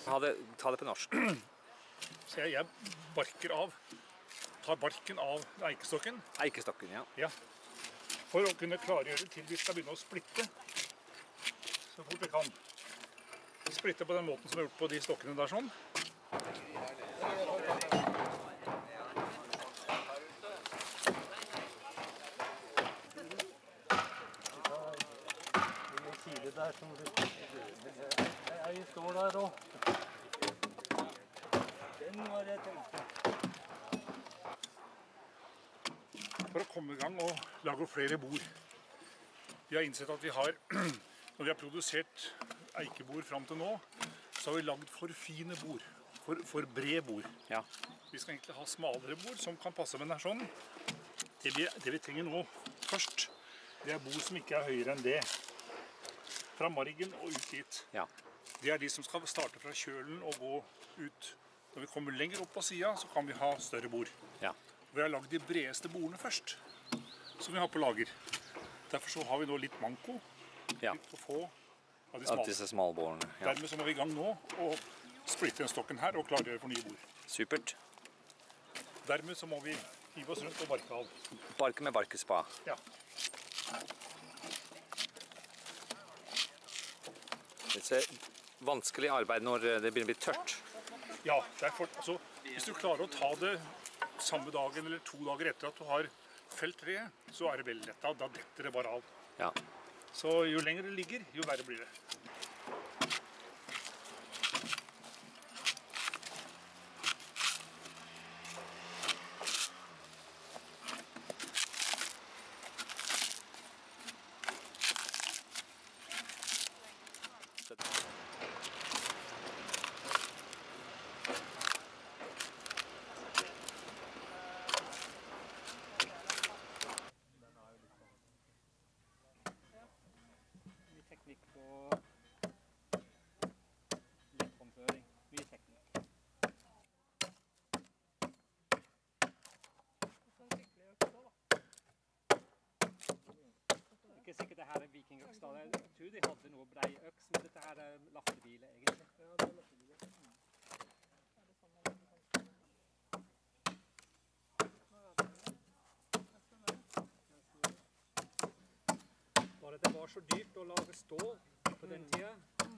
Ta det på norsk. Så jeg tar barken av eikestokken. Eikestokken, ja. Ja. For å kunne klargjøre til vi skal begynne å splitte så fort vi kan. Splitte på den måten som er gjort på de stokkene der sånn. Der som jeg står der og den var jeg tenkte. For å komme i gang og lage flere bord. Vi har innsett at vi har, når vi har produsert eikebord frem til nå, så har vi lagd for fine bord, for bred bord. Ja. Vi skal egentlig ha smalere bord som kan passe med den her sånn. Det vi trenger nå først, det er bord som ikke er høyere enn det. Fra margen og ut dit. Ja. Det er de som skal starte fra kjølen og gå ut. Når vi kommer lenger opp på siden, så kan vi ha større bord. Ja. Vi har lagd de bredeste bordene først, som vi har på lager. Derfor så har vi nå litt manko, Ja. litt for få av de Av smale. disse smalbordene. Ja. Dermed så må vi i gang nå og splitte den stokken her og klargjøre for nye bord. Supert. Dermed så må vi hive oss rundt og barke av. Barke med barkespa. Ja. Det er vanskelig arbeid når det begynner å bli tørt. Ja, altså, hvis du klarer å ta det samme dagen eller 2 dager etter at du har felt treet, så er det veldig lett. Da detter det bare av. Ja. Så jo lenger det ligger, jo verre blir det. Teknikk på lettframføring. Mye teknikk. Ikke sikkert det her er vikingøks da. Jeg tror de hadde noe brei øks, men dette her er laftebile egentlig. Ja, det er laftebile. Bare det var så dyrt å lage stål på den tida.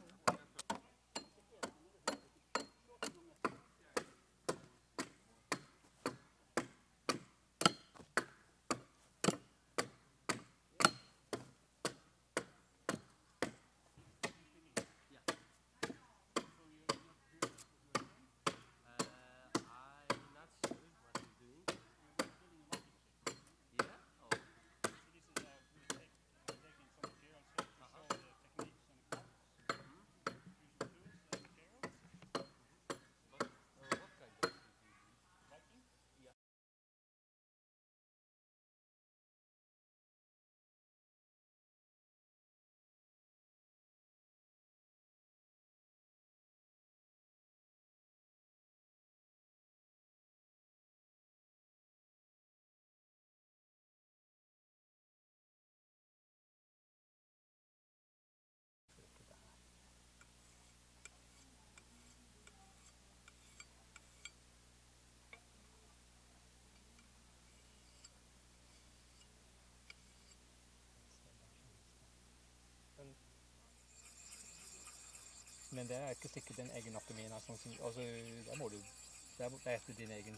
Men det er ikke sikkert den egen anatomien er sånn som, altså, der må du, det er etter din egen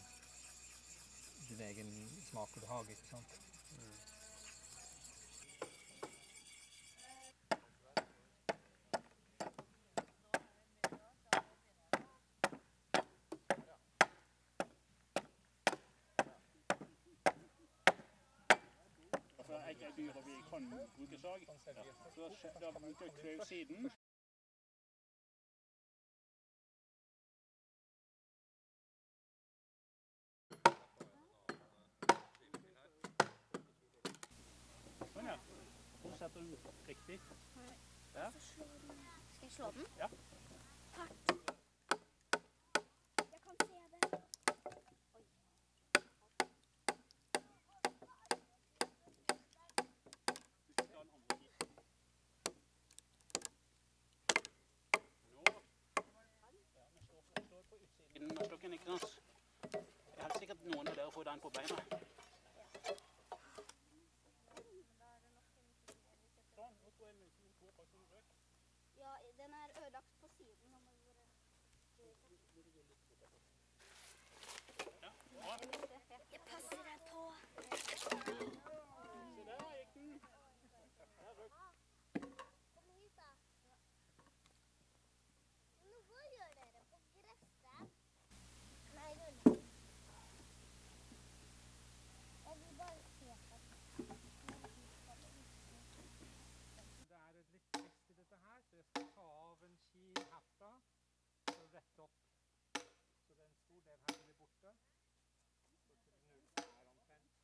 smak og behag, ikke sant? Altså, jeg er dyr og vi kan bruke sag, så da bruker jeg kløvsiden. Sånn ja, så setter du riktig. Ja. Skal jeg slå den? Ja. Hardt. Jeg kan se det. Oi. Du skal ta den andre siden. Nå. Ja. på beina. Sånn, nå tror jeg munken går på som røk. Ja, den er ødelagt på siden. Nå må vi bare... Jeg passer deg på. Se der gikk den. Der røk. Kom hit da. Nå, hva gjør dere på gresset? Nei, rull. Jeg vil bare se på. Det er litt trist i dette her, så jeg skal ta av en ski herfra og rette opp. Så det er en stor del her som blir borte. Så til nuken er omtrent.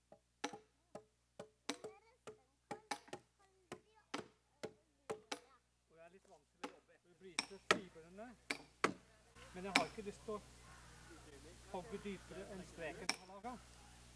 Og det er litt vanskelig å jobbe etter å bryte fibrene. Men jeg har ikke lyst til å hogge dypere enn streken har laget.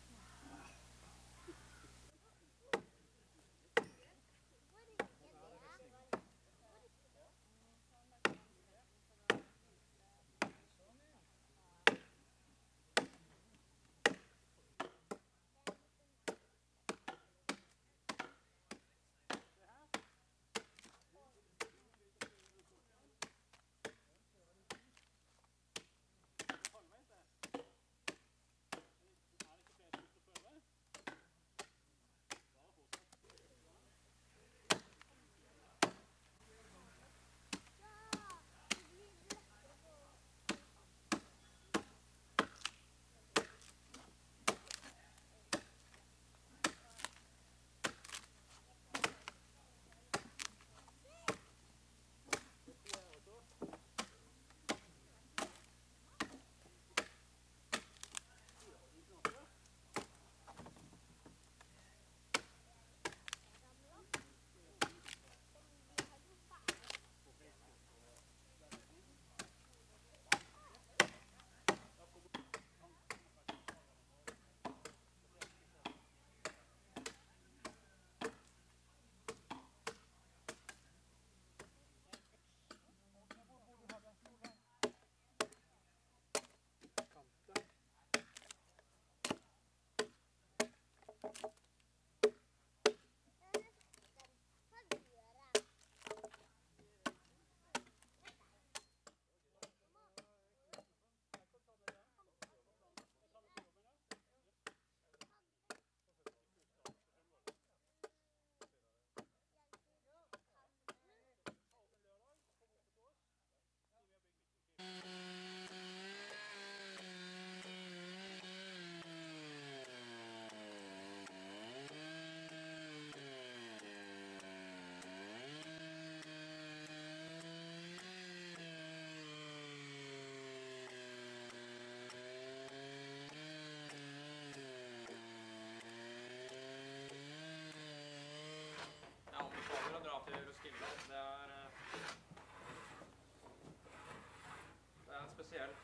spesiell.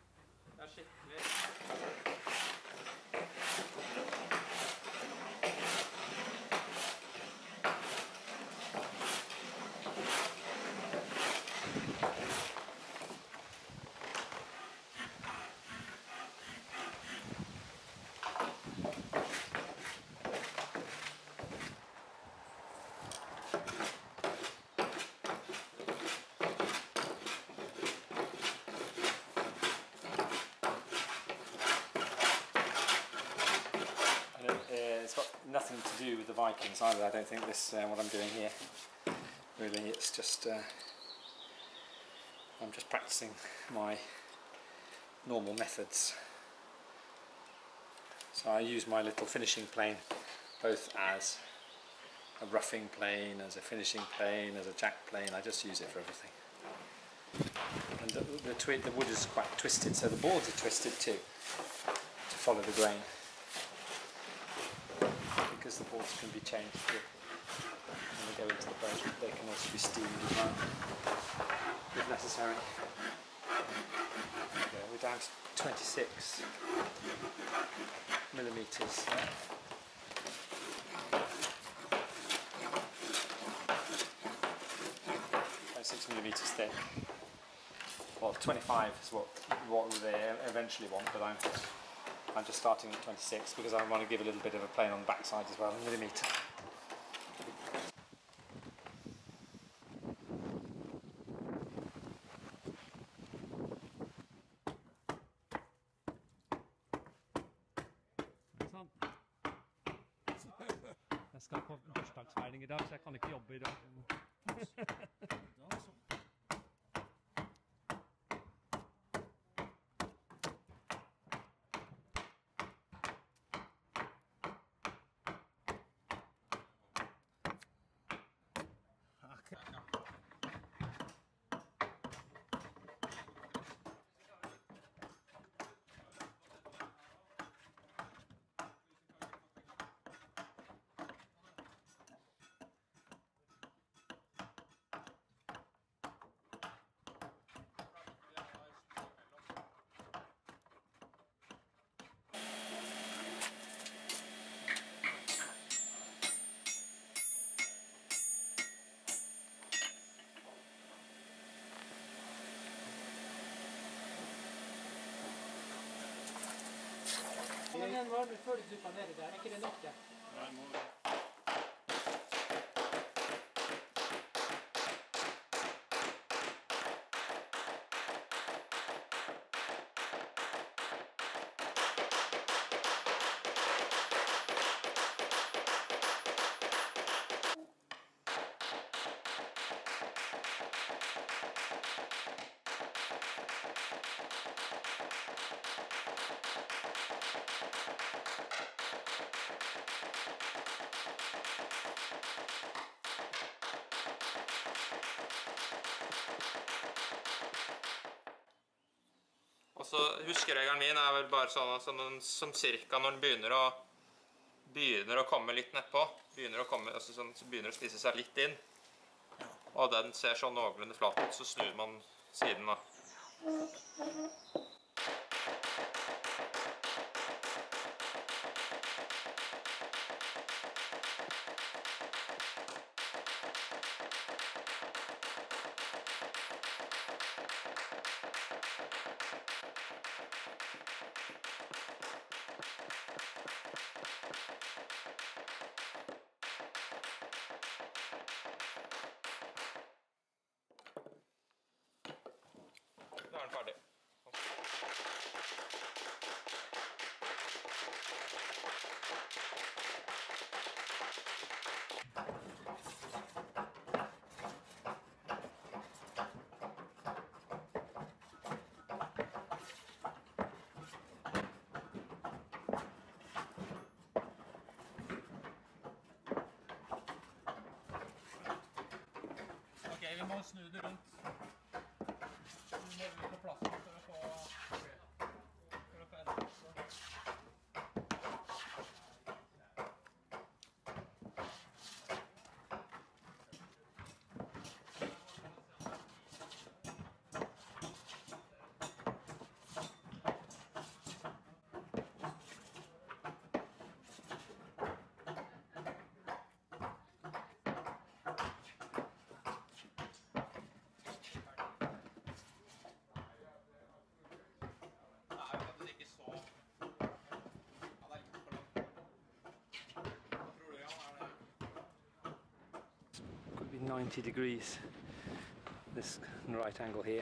Det er skikkelig... It's got nothing to do with the Vikings either. I don't think this what I'm doing here. Really, it's just I'm just practicing my normal methods. So I use my little finishing plane both as a roughing plane, as a finishing plane, as a jack plane. I just use it for everything. And the wood is quite twisted, so the boards are twisted too to follow the grain. Because the boards can be changed when they go into the boat, they can also be steamed as well, if necessary. Okay, we're down to 26 millimeters. 6 millimeters thick. Well, 25 is what they eventually want, but I'm I'm just starting at 26 because I want to give a little bit of a plane on the backside as well, a millimetre. Sånn. Jeg skal på bursdagsfeiring I dag, så jeg kan ikke jobbe I dag. Men den varme før du dupper nedi der, ikke det nok det? Nei, Og så huskeregelen min vel bare sånn at som cirka når den begynner å komme litt nedpå, altså sånn, så begynner å spise seg litt inn, og den ser sånn noenlunde flat ut, så snur man siden da. Da den ferdig. Ok, vi må snu det rundt. Du må på plassen for å få endret så. Could be 90 degrees, this right angle here.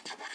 Ja.